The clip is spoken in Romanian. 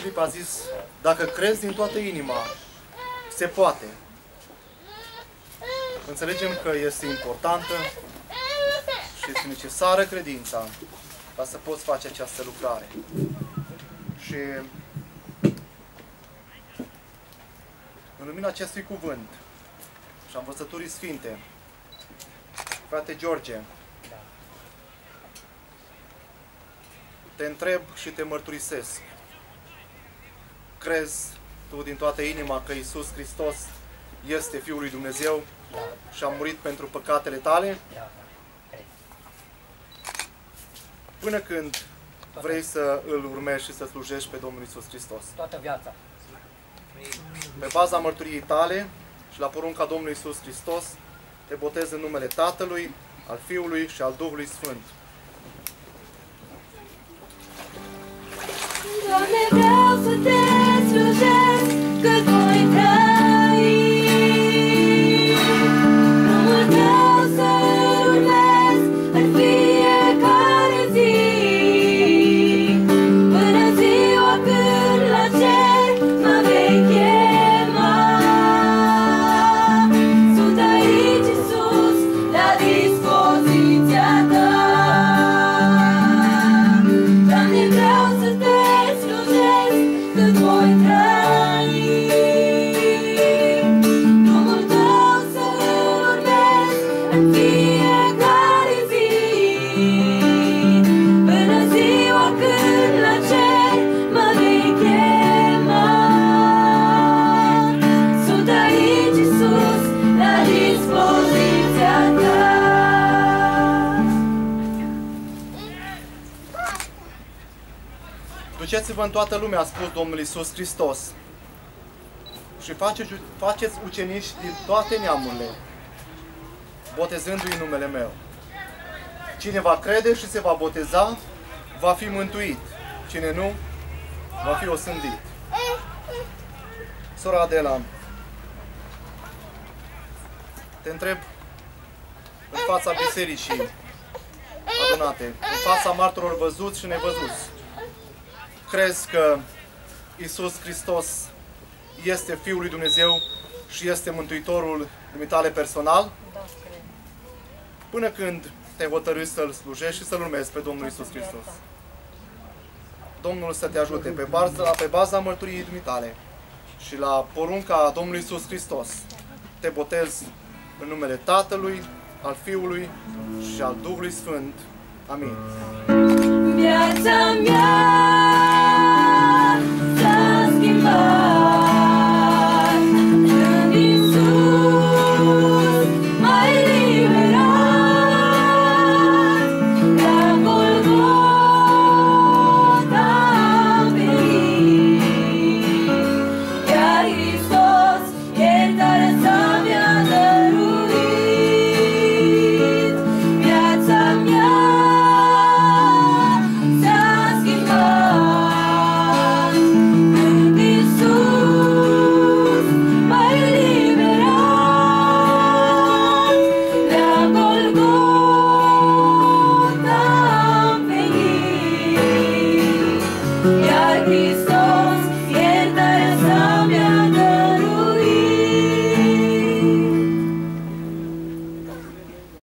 clip a zis, dacă crezi din toată inima, se poate. Înțelegem că este importantă și este necesară credința ca să poți face această lucrare. Și în lumina acestui cuvânt și a învățăturii sfinte, frate George, te întreb și te mărturisesc. Crezi tu din toată inima că Iisus Hristos este Fiul lui Dumnezeu și a murit pentru păcatele tale? Până când vrei să îl urmezi și să slujești pe Domnul Iisus Hristos? Toată viața. Pe baza mărturiei tale și la porunca Domnului Iisus Hristos, te botez în numele Tatălui, al Fiului și al Duhului Sfânt. Doamne, vreau să te slujesc cât voi trăi. Drumul tău să-l urmez în fiecare zi, până ziua când la cer mă vei chema. Sunt aici, Iisus, la dispoziția ta. Doamne, vreau să te cât voi trăi. Drumul tău să-l urmez în fiecare zi, până ziua când la cer mă vei chema. Sunt aici, Iisus, la dispoziția ta. Duceți-vă în toată lumea, a spus Domnul Iisus Hristos, și faceți ucenici din toate neamurile, botezându-i în numele meu. Cine va crede și se va boteza, va fi mântuit. Cine nu, va fi osândit. Sora Adela, te întreb în fața bisericii adunate, în fața martorilor văzuți și nevăzuți, crezi că Iisus Hristos este Fiul lui Dumnezeu și este Mântuitorul dumitale personal? Da, cred. Până când te hotărâți să-L slujești și să-L urmezi pe Domnul Iisus Hristos. Domnul să te ajute pe baza mărturiei dumitale și la porunca Domnului Iisus Hristos. Te botez în numele Tatălui, al Fiului și al Duhului Sfânt. Amin. Viața mea